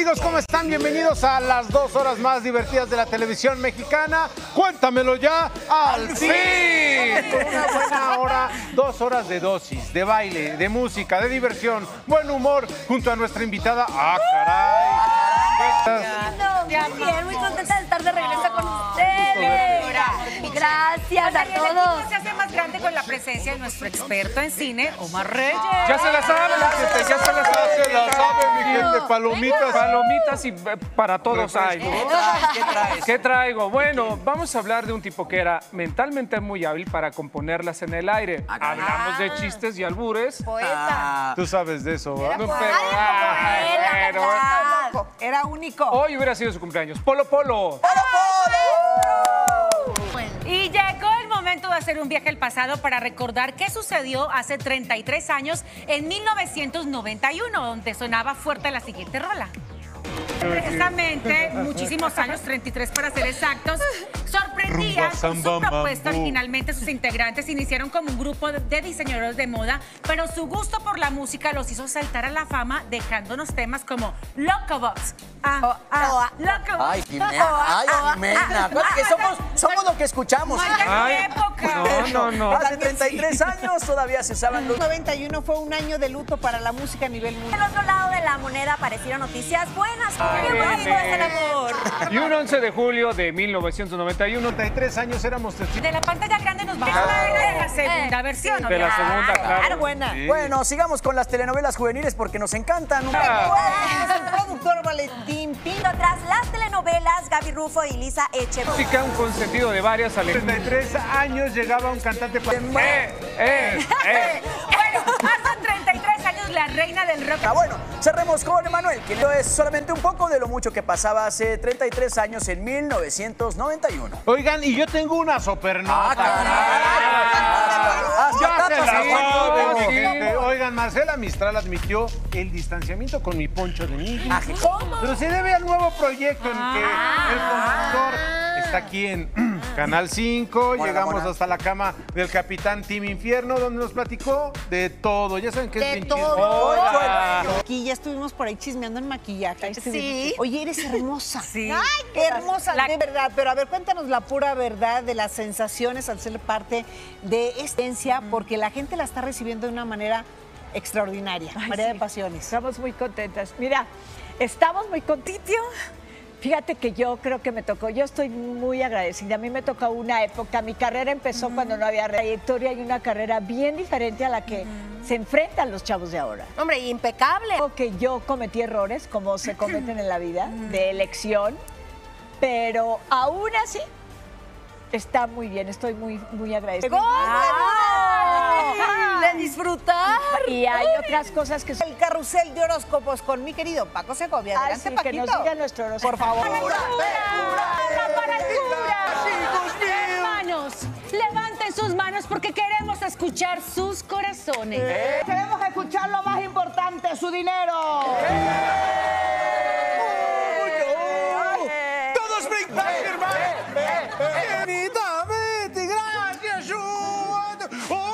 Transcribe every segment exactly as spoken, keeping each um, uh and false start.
amigos? ¿Cómo están? Bienvenidos a las dos horas más divertidas de la televisión mexicana. Cuéntamelo ya, al fin. Con una buena hora, dos horas de dosis, de baile, de música, de diversión, buen humor, junto a nuestra invitada. ¡Ah, caray! Bien, bien, muy contenta de estar de regreso con ustedes. Gracias a todos. Se hace más grande con la presencia de nuestro experto en cine, Omar Reyes. Ya se la sabe, la gente, ya se la sabe. Ya se la sabe, mi gente, palomitas. Palomitas y eh, para todos hay. ¿Qué traes? ¿Qué traes? ¿Qué traigo? Bueno, vamos a hablar de un tipo que era mentalmente muy hábil para componerlas en el aire. Ah, caray. Hablamos de chistes y albures. Poeta. Tú sabes de eso, ¿verdad? No, pero, Ay, ay, como él, pero, ¿verdad? Era único. hoy hubiera sido su cumpleaños. Polo Polo. Y llegó el momento de hacer un viaje al pasado para recordar qué sucedió hace treinta y tres años, en mil novecientos noventa y uno, donde sonaba fuerte la siguiente rola. Precisamente, muchísimos años, treinta y tres para ser exactos, sorprendían con su propuesta. Originalmente sus integrantes iniciaron como un grupo de diseñadores de moda, pero su gusto por la música los hizo saltar a la fama, dejándonos temas como Locobox. Ah, ah, Locobox. Ay, Jimena, ay, Jimena. Acuérdate que somos, somos lo que escuchamos. Ay, qué época. No, no, no. Hace treinta y tres años todavía se usaban los... noventa y uno fue un año de luto para la música a nivel mundial. Del otro lado de la moneda aparecieron noticias buenas. Ay, ¡Qué bonito bebé. es el amor! Y un once de julio de mil novecientos noventa y uno. treinta y tres años éramos testigos. De la pantalla grande nos vamos a ver la segunda versión. De la segunda, claro. buena. Sí. Bueno, sigamos con las telenovelas juveniles porque nos encantan. Ah. Es el productor Valentín Pino. Tras las telenovelas, Gaby Rufo y Lisa Echeverría. Música, un consentido de varias treinta y alegrías. tres años llegaba un cantante... pa- Eh, eh, eh. Bueno, hace treinta y tres años la reina del rock. Ah, bueno, cerremos con Emanuel, que es solamente un poco de lo mucho que pasaba hace treinta y tres años en mil novecientos noventa y uno. Oigan, y yo tengo una supernota. Ah, Ya hasta se tapas, la sí. saben, mi sí. gente. Oigan, Marcela Mistral admitió el distanciamiento con mi Poncho de Nigris. Pero se debe al nuevo proyecto en que el conductor está aquí en Canal cinco. Hola, Llegamos hola. hasta la cama del capitán Team Infierno, donde nos platicó de todo. Ya saben que es De bien todo. Hola. Aquí ya estuvimos por ahí chismeando en maquillaje. Ahí estuvimos. Sí. Oye, eres hermosa. Sí. Ay, qué hermosa, La- de verdad. Pero a ver, cuéntanos la pura verdad de las sensaciones al ser parte de esta experiencia, porque la gente la está recibiendo de una manera extraordinaria. Ay, María sí. de Pasiones. Estamos muy contentas. Mira, estamos muy contentos. Fíjate que yo creo que me tocó, yo estoy muy agradecida. A mí me tocó una época, mi carrera empezó cuando no había trayectoria y una carrera bien diferente a la que se enfrentan los chavos de ahora. Hombre, impecable. Creo que yo cometí errores, como se cometen en la vida, de elección, pero aún así está muy bien, estoy muy, muy agradecida. ¡De disfrutar! Y hay otras cosas que son... El carrusel de horóscopos con mi querido Paco Segovia. Ay, Adelante, sí, Paquito. que nos diga nuestro horóscopo. Por favor. ¡Para el cura! Hermanos, levanten sus manos porque queremos escuchar sus corazones. Queremos escuchar lo más importante, su dinero. Todos brincan, hermano. Infinitamente gracias, Juan.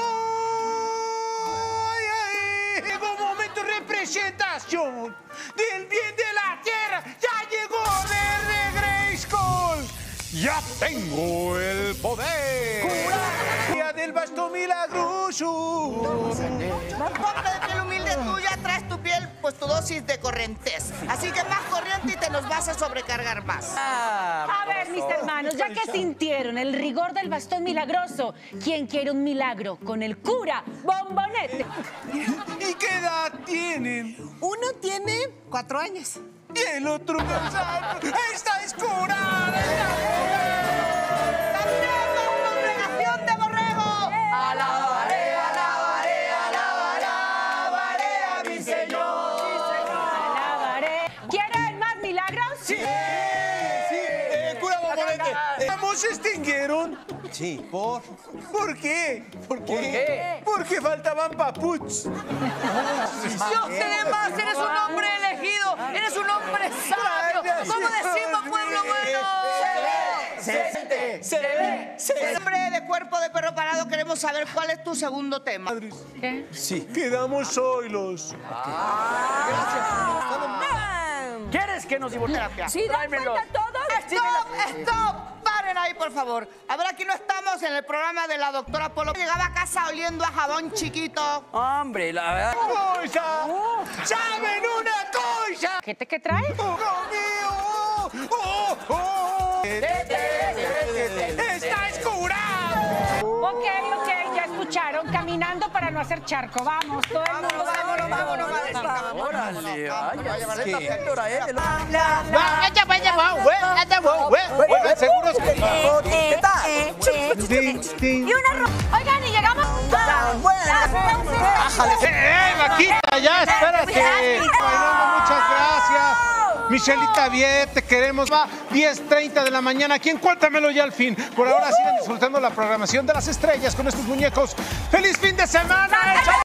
Hoy, ay, llegó un momento de representación del bien de la tierra. Ya llegó de Grayskull. Ya tengo el poder. Día del bastón milagroso. Pobre de piel humilde, tú ya traes tu piel, pues tu dosis de corrientes. Así que más corriente y te nos vas a sobrecargar más. A ver, mis hermanos, ya que sintieron el rigor del bastón milagroso, ¿quién quiere un milagro con el cura Bombonete? ¿Y qué edad tienen? Uno tiene cuatro años. Y el otro pensando, esta es curada. ¡Congregación de borregos! Alabaré, alabaré, alabaré a mi Señor. Alabaré. ¿Quieren más milagros? Sí, sí, eh, cura Bombonete. ¿Ambos se extinguieron? Sí, por... ¿Por qué? ¿Por qué? qué? Porque faltaban paputs. Dios te dé más, eres un hombre elegido, eres un hombre sabio. ¿Cómo decimos, pueblo bueno? Se ve, se ve, se ve. Hombre de cuerpo de perro parado, queremos saber cuál es tu segundo tema. ¿Qué? Sí. Quedamos solos. ¿Quieres que nos divorciemos? Sí, dan cuenta todos. ¡Stop! ¡Stop! Paren ahí, por favor. A ver, aquí no estamos en el programa de la doctora Polo. Llegaba a casa oliendo a jabón chiquito. Hombre, la verdad. ¡Cosa! ¡Saben una cosa! ¿Qué te qué trae? ¡Oh, mío! ¡Oh, oh! ¡Estás curado! Ok, ok, ya escucharon. Caminando para no hacer charco. Vamos, todo el mundo. Vámonos, vámonos, vámonos. Órale, vaya, esta señora, ¿eh? Oigan, seguros que... ¿Qué tal? Tin, tin. Y una ro- Oigan, y llegamos. ¡Eh, vaquita, ya, espérate! Bailando, muchas gracias. Michelita Viet, te queremos. Va diez treinta de la mañana. Aquí en Cuéntamelo ya al fin. Por ahora sigan disfrutando la programación de las estrellas con estos muñecos. ¡Feliz fin de semana!